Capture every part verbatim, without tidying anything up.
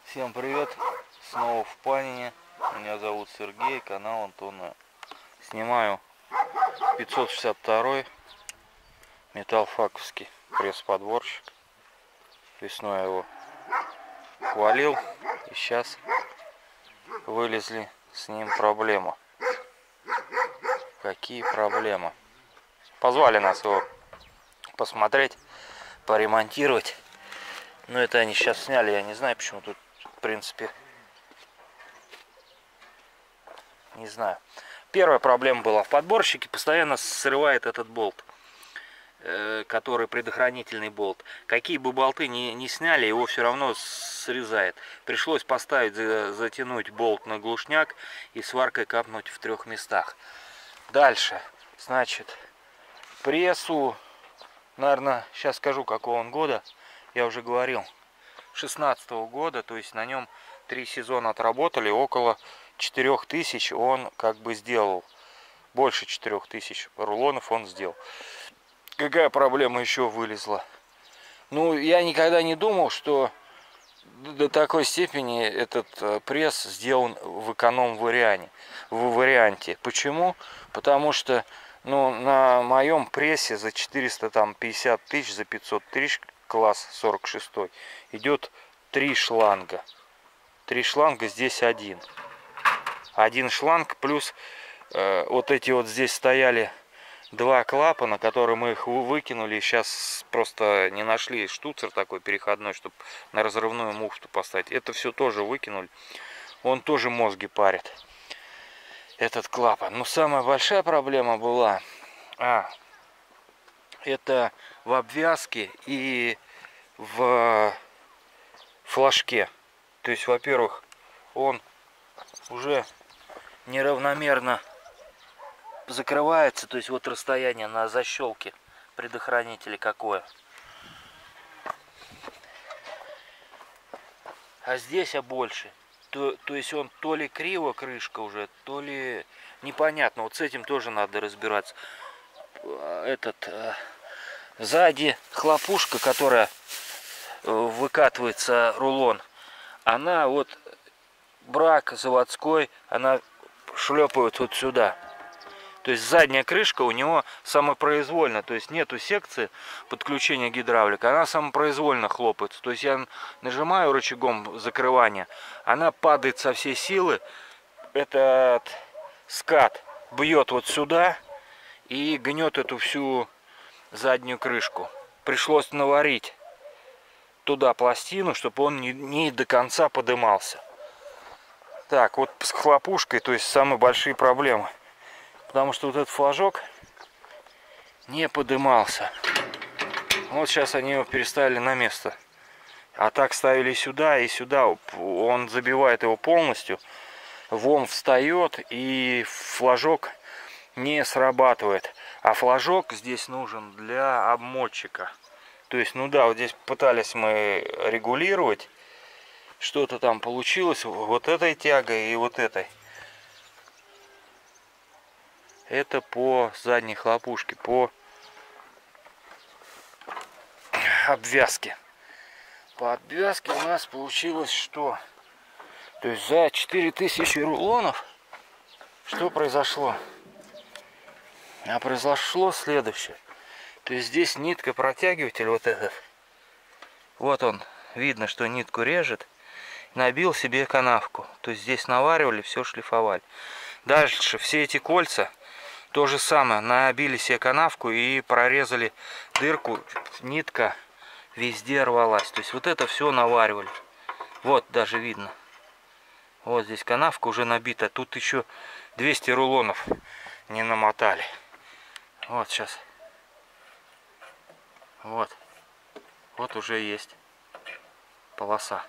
Всем привет! Снова в Панине. Меня зовут Сергей, канал Антона. Снимаю пятьсот шестьдесят второй металлфаковский пресс-подборщик. Весной я его хвалил, и сейчас вылезли с ним проблемы. Какие проблемы? Позвали нас его посмотреть, поремонтировать. Но это они сейчас сняли, я не знаю почему тут, в принципе, не знаю. Первая проблема была в подборщике, постоянно срывает этот болт, э, который предохранительный болт. Какие бы болты ни, ни сняли, его все равно срезает. Пришлось поставить, затянуть болт на глушняк и сваркой капнуть в трех местах. Дальше, значит, прессу, наверное, сейчас скажу, какого он года. Я уже говорил, шестнадцатого года, то есть на нем три сезона отработали, около четырёх тысяч он как бы сделал. Больше четырёх тысяч рулонов он сделал. Какая проблема еще вылезла? Ну, я никогда не думал, что до такой степени этот пресс сделан в эконом-варианте. В варианте. Почему? Потому что, ну, на моем прессе за четыреста пятьдесят тысяч, за пятьсот тысяч, класс сорок шесть, идет три шланга. Три шланга, здесь один. Один шланг плюс э, вот эти вот здесь стояли два клапана, которые мы их выкинули. Сейчас просто не нашли штуцер такой переходной, чтобы на разрывную муфту поставить. Это все тоже выкинули. Он тоже мозги парит, этот клапан. Но самая большая проблема была... А, это в обвязке и в флажке. То есть, во-первых, он уже неравномерно закрывается. То есть, вот расстояние на защелке предохранителя какое. А здесь а больше. То, то есть, он то ли криво крышка уже, то ли непонятно. Вот с этим тоже надо разбираться. Этот сзади хлопушка, которая выкатывается рулон, она вот брак заводской, она шлепает вот сюда. То есть задняя крышка у него самопроизвольно, то есть нету секции подключения гидравлика, она самопроизвольно хлопается. То есть я нажимаю рычагом закрывания, она падает со всей силы, этот скат бьет вот сюда и гнет эту всю заднюю крышку. Пришлось наварить туда пластину, чтобы он не, не до конца подымался. Так, вот с хлопушкой, то есть самые большие проблемы. Потому что вот этот флажок не подымался. Вот сейчас они его переставили на место. А так ставили сюда и сюда. Он забивает его полностью. Вом встает и флажок не срабатывает. А флажок здесь нужен для обмотчика. То есть, ну да, вот здесь пытались мы регулировать. Что-то там получилось вот этой тягой и вот этой. Это по задней хлопушке, по обвязке. По обвязке у нас получилось что? То есть за четыре тысячи рулонов что произошло? А произошло следующее. То есть здесь нитка протягиватель вот этот. Вот он. Видно, что нитку режет. Набил себе канавку. То есть здесь наваривали, все шлифовали. Дальше все эти кольца то же самое. Набили себе канавку и прорезали дырку. Нитка везде рвалась. То есть вот это все наваривали. Вот даже видно. Вот здесь канавка уже набита. Тут еще двести рулонов не намотали. Вот сейчас. Вот. Вот уже есть полоса.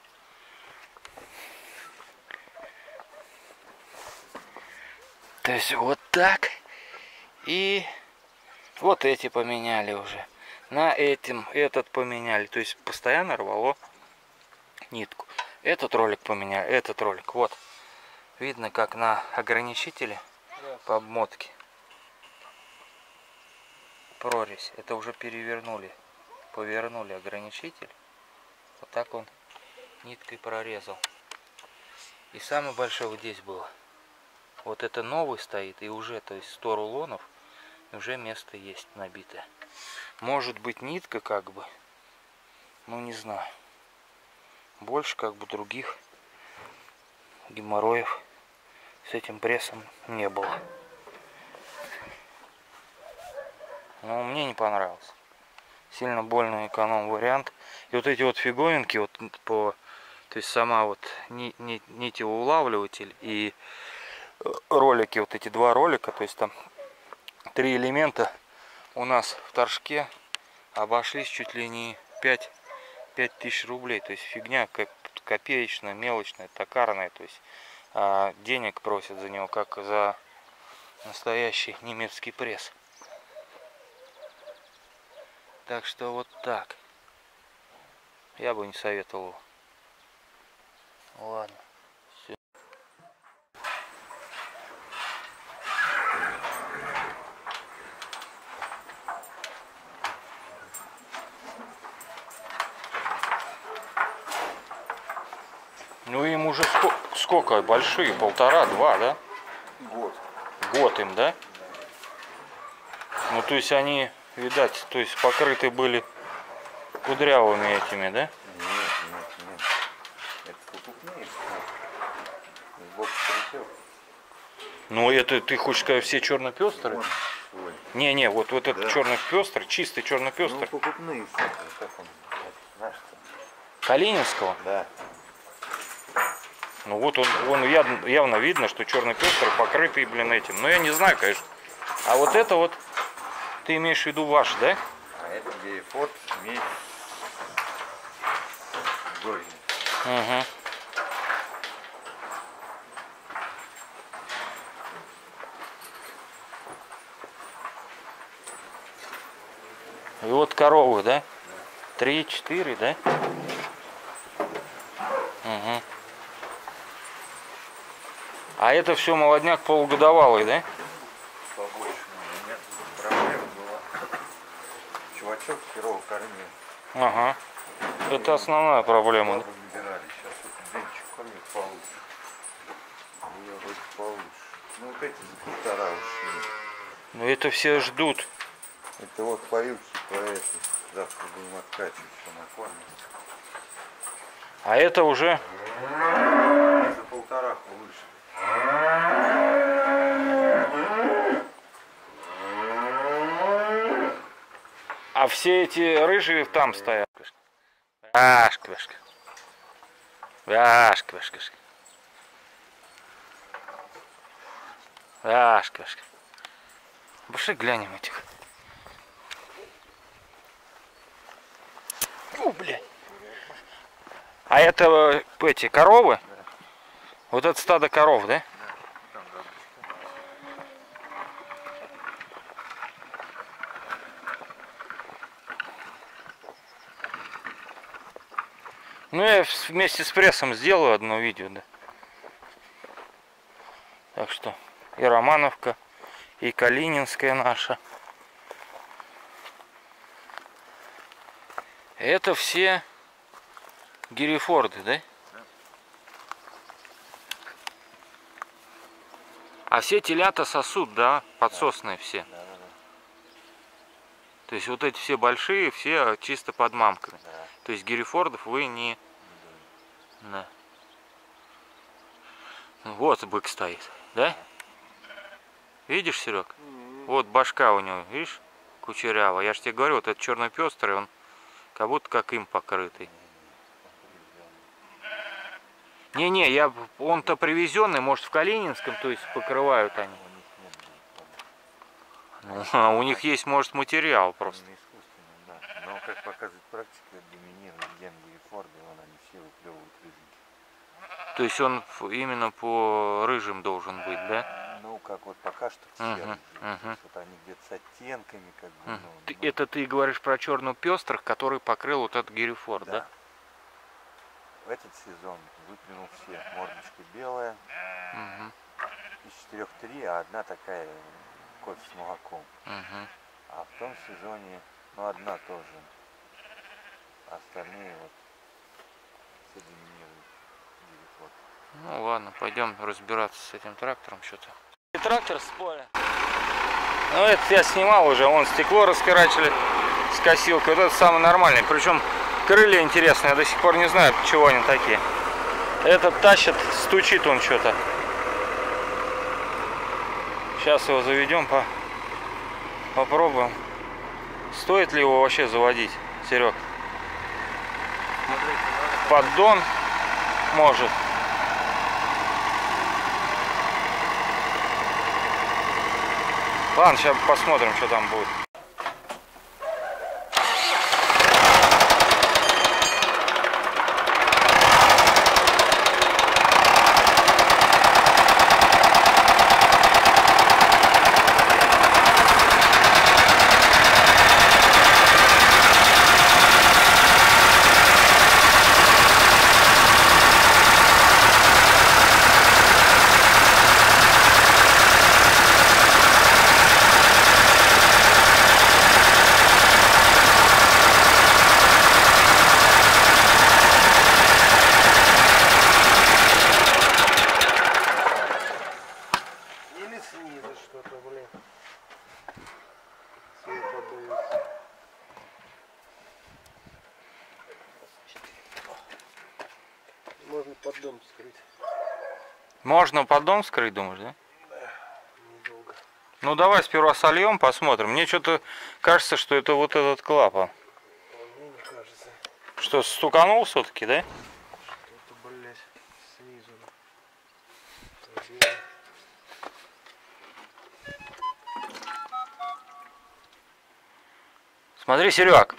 То есть вот так. И вот эти поменяли уже. На этим этот поменяли. То есть постоянно рвало нитку. Этот ролик поменяли. Этот ролик. Вот. Видно, как на ограничителе по обмотке. Прорезь. Это уже перевернули. Повернули ограничитель. Вот так он ниткой прорезал. И самое большое вот здесь было. Вот это новый стоит, и уже, то есть сто рулонов, уже место есть набитое. Может быть нитка как бы, ну не знаю. Больше как бы других геморроев с этим прессом не было. Но мне не понравился. Сильно больно эконом вариант. И вот эти вот фиговинки, вот по, то есть сама вот ни, ни, нитеулавливатель и ролики, вот эти два ролика, то есть там три элемента у нас в торжке обошлись чуть ли не пять тысяч рублей. То есть фигня копеечная, мелочная, токарная. То есть а денег просят за него, как за настоящий немецкий пресс. Так что вот так. Я бы не советовал его. Ладно. Все. Ну им уже сколько, сколько? Большие? Полтора, два, да? Год. Год им, да? Ну то есть они, видать, то есть покрыты были кудрявыми этими, да? Нет, нет, нет. Это покупные. Сбоку прицел. Ну это ты хочешь сказать все черно-пестрые? Не, не, вот, вот этот да. черно-пестрый, чистый черно-пестрый. Ну покупные, как он, знаешь что? Калининского? Да. Ну вот он, он явно, явно видно, что черно-пестрый покрытый, блин, этим. Но я не знаю, конечно. А вот это вот, ты имеешь в виду ваш, да? А это Герефорд смесь Горький. Угу. И вот коровы, да? Три, четыре, да? Угу. А это все молодняк полугодовалый, да? Побольше. У меня проблема была. Чувачок херово кормил. Ага. Это основная проблема, да? Набирали. Сейчас вот денчик кормит получше. Я вроде получше. Ну вот эти за полтора ушли. Но это все ждут. Это вот поют, по этой. Завтра будем откачивать, все накормим. А это уже... За полтора выше. А все эти рыжие там стоят. Ашквешка. Ашквешка. Ашквешка. Пошли глянем этих. О, блядь. А это эти коровы? Да. Вот это стадо коров, да? Да, там Ну я вместе с прессом сделаю одно видео, да. Так что и Романовка, и Калининская наша. Это все Герефорды, да? Да. А все телята сосут, да? Подсосные все. Да, да, да. То есть вот эти все большие, все чисто под мамками. Да. То есть Герефордов вы не... Да. Вот бык стоит, да? Видишь, Серег? Вот башка у него, видишь? Кучерявая. Я же тебе говорю, вот этот черно-пестрый, он как будто как им покрытый. Не-не, я он-то привезенный, может в Калининском, то есть покрывают они. Ну, а у них есть, может, материал просто. Искусственно, да. Но, как показывает практика, доминирует ген Герефорда, и он они все выплевывают рыженькие. То есть он именно по рыжим должен быть, да? Ну, как вот пока что все Угу, рыжие. угу. Вот они где-то с оттенками, как бы. Угу. Ну, Ты, ну, это ты говоришь про черно-пестрых, который покрыл вот этот Герефорд, да? да? В этот сезон выплюнул все. Мордочка белая. Угу. Из четырех три, а одна такая кофе с молоком. Угу. А в том сезоне, ну, одна тоже. А остальные вот все доминируют. Ну ладно, пойдем разбираться с этим трактором что-то. Трактор с поля. Ну это я снимал уже, вон стекло раскорачивали с косилкой. Вот это самый нормальный. Причем крылья интересные, я до сих пор не знаю, чего они такие. Этот тащит, стучит он что-то. Сейчас его заведем, по... попробуем. Стоит ли его вообще заводить, Серег? Поддон может. Ладно, сейчас посмотрим, что там будет. Снизу что-то, блин. Свет поддается. Можно поддон вскрыть. Можно поддон вскрыть, думаешь, да? Да, недолго. Ну давай сперва сольем, посмотрим. Мне что-то кажется, что это вот этот клапан. Мне не кажется. Что, стуканул все-таки, да? Что-то, блядь, снизу. Смотри, Серег.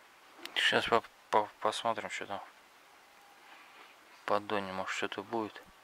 Сейчас по -по посмотрим, что там. В поддоне, может, что-то будет.